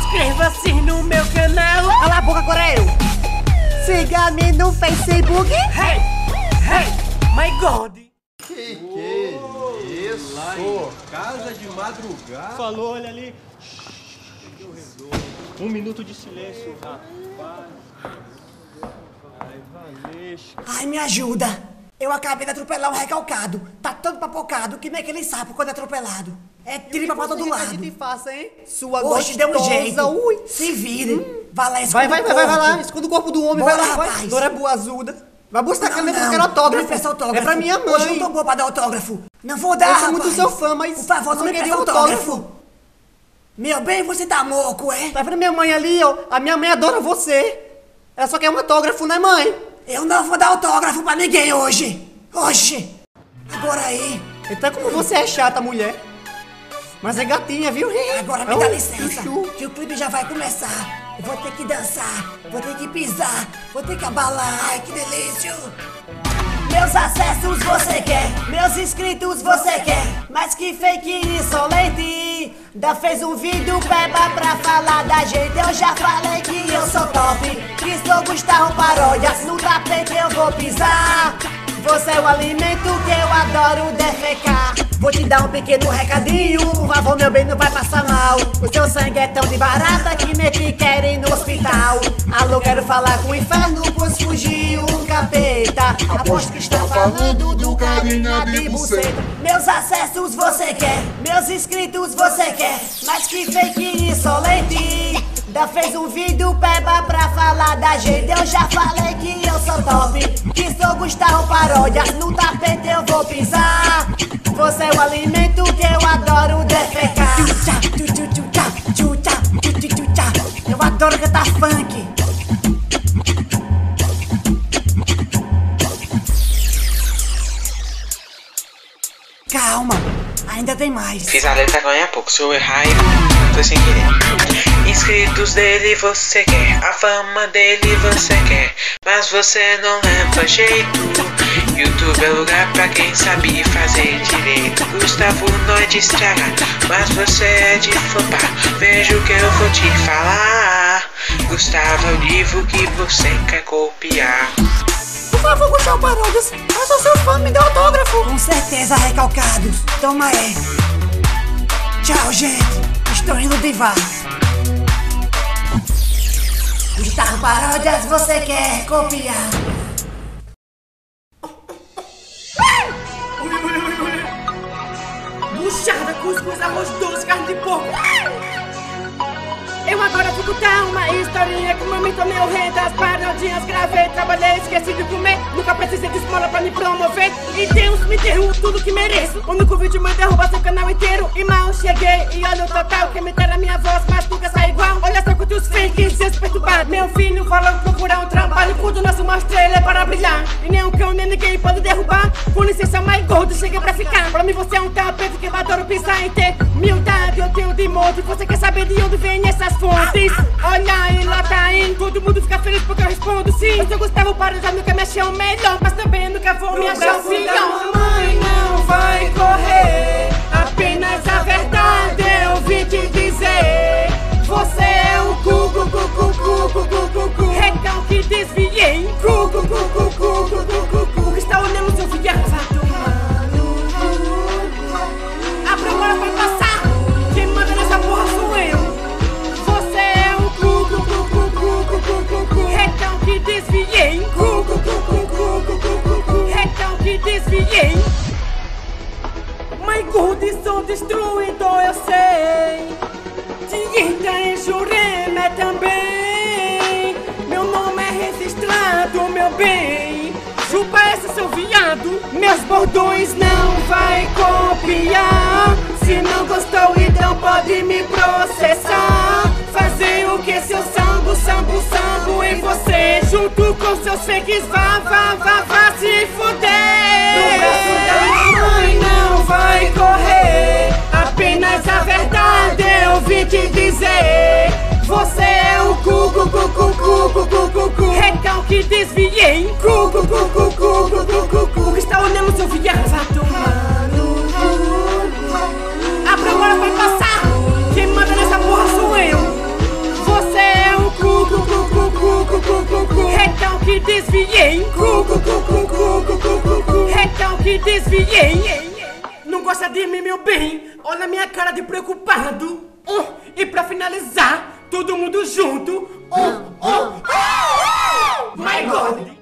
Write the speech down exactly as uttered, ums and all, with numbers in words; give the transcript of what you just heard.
Inscreva-se no meu canal. Cala a boca, agora eu. Siga-me no Facebook. Hey, hey, my God. Que que isso? Lá em casa de madrugada. Falou, olha ali. Um minuto de silêncio, rapaz. Ai, Valesca. Ai, me ajuda. Eu acabei de atropelar um recalcado. Tá todo papocado que nem aquele sapo quando é atropelado. É tripa pra todo lado. Que faça, hein? Sua Hoje deu um gostosa. jeito. Ui. Se vire. Vai lá, Vai, vai, vai, vai, vai lá. corpo. Esconda o corpo do homem. Bora, vai lá, vai. rapaz. Dora Boazuda. Vai buscar a Não, caneta, não. eu quero autógrafo. Não peça autógrafo. É pra minha mãe. Hoje eu não tô boa pra dar autógrafo. Não vou dar, Eu sou rapaz. muito seu fã, mas Por favor, não não me queria peça autógrafo. autógrafo. Meu bem, você tá moco, é? Tá vendo minha mãe ali, ó? A minha mãe adora você. Ela só quer um autógrafo, né, mãe? Eu não vou dar autógrafo pra ninguém hoje. Hoje. Agora aí. Então como você é chata, mulher. Mas é gatinha, viu? Agora me É dá um licença, chuchu. que o clipe já vai começar. Eu vou ter que dançar, vou ter que pisar, vou ter que abalar. Ai, que delícia. Meus acessos você quer, meus inscritos você quer, mas que fake insolente. Da fez um vídeo beba pra falar da gente. Eu já falei que eu sou top, que sou Gustavo Paródias. No tapete eu vou pisar. Você é o alimento que eu adoro defecar. Vou te dar um pequeno recadinho, por favor meu bem, não vai passar mal. O seu sangue é tão de barata que nem te querem no hospital. Alô, quero falar com o inferno, pois fugiu um capeta. Aposto que está falando do carinha de buceta. Meus acessos você quer, meus inscritos você quer, mas que fake insolente. Da fez um vídeo peba pra falar da gente. Eu já falei que eu sou top, que sou Gustavo Paródias. No tapete eu vou pisar. Você é o alimento que eu adoro defecar. Eu adoro cantar funk. Calma, ainda tem mais. Fiz a letra agora há pouco, se eu errar foi sem querer. Inscritos dele você quer, a fama dele você quer, mas você não leva jeito. YouTube é lugar pra quem sabe fazer direito. Gustavo não é de estragar, mas você é de flopar. Veja o que eu vou te falar. Gustavo é o livro que você quer copiar. Por favor, Gustavo Paródias, eu sou seu fã, me dê autógrafo. Com certeza, recalcados. Toma aí. Tchau, gente. Estou indo de vá. Gustavo Paródias, você quer copiar? Buchada, cuscuz, arroz doce, carne de porco. Eu agora fico tão uma historinha que mami tomei o rei das parodinhas. Gravei, trabalhei, esqueci de comer. Nunca precisei de esmola pra me promover. E Deus me deu tudo que mereço. O único vídeo me derruba seu canal inteiro. E mal cheguei e olha o total. Quem me der a minha voz, mas nunca sai igual. Olha só quantos fakes, seus perturbados. Meu filho falou procurar um trabalho. Quando nosso uma estrela é para brilhar. E nem um cão, nem ninguém pode derrubar. Com licença, my gordo, chega pra ficar. Pra mim você é um tapete que eu adoro pisar e ter humildade. Eu tenho de monte. Você quer saber de onde vem essas fontes? Olha aí, lá tá indo. Todo mundo fica feliz porque eu respondo sim. Eu sou Gustavo Paródias, nunca me achei o melhor, mas também nunca vou me achar o pior. Mamãe não vai correr, apenas a verdade eu vim te dizer. Você é o cu, cu, cu, cu, cu, cu, cu, cu, cu. Recalque desviei. Cu, cu, cu, cu, cu, cu, cu, cu, cu. Que está olhando seu viado? Vai tomar no cu. Abre agora pra passar. Quem manda nessa porra sou eu. Recalque desviei. Cu, cu, cu, cu, cu, cu, cu, cu. Recalque desviei. My God, sou destruidor, eu sei. Dieta em Jurema também. Meu nome é registrado, meu bem. Chupa essa, seu viado. Meus bordões não vai copiar. Se não gostou, então pode me processar. Fazer o que seu sambo, sambo, sambo em você. Junto com seus fakes, vá, vá, vá, vá se fuder. No braço da mamãe não vai correr, apenas a verdade eu vim te dizer. Você é o cu, cu, cu, cu, cu, cu, cu, cu, cu. Recalque desviei. Cu, cu, cu, cu, cu, cu, cu, cu, cu. Que está olhando seu viado? Vai tomar no cu. Abra agora pra passar. Quem manda nessa porra sou eu. que desviei. Cu, cu, cu, cu, cu, cu, cu, cu, cu. Então que desviei. Não gosta de mim, meu bem? Olha a minha cara de preocupado. Oh, e pra finalizar, todo mundo junto. Oh, oh, oh, oh. My God.